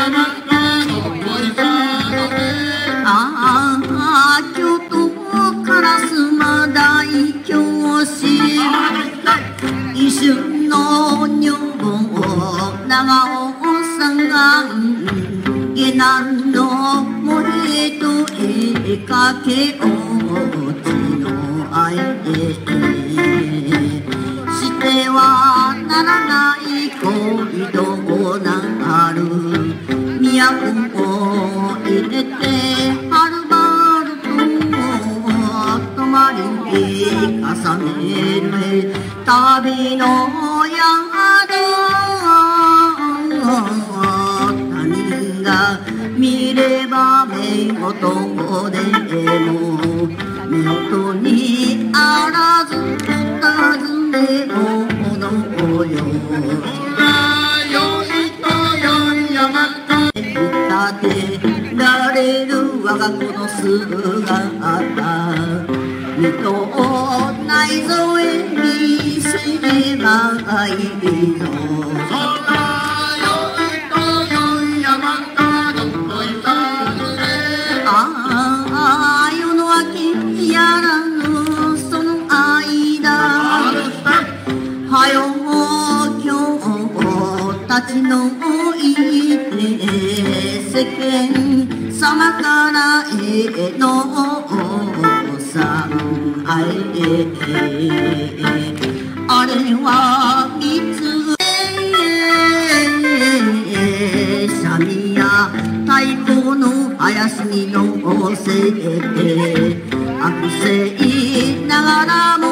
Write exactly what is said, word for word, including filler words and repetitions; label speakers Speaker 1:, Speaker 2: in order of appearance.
Speaker 1: ああ京都烏丸大教師一瞬の女房長尾さんが下男の森と絵かけ落ちの愛してはならない恋どうなる都を入れてはるばると泊まり重ねる旅の宿他人が見れば目元でも夫にあらず尋ねをほどよ立てられる我が子の姿見と内臓へ見せればいいのああ世の明けやらぬその間はよ今日立ち退いて世間様からへのさあえあれはいつ三味や太鼓の林に乗せて悪性ながらも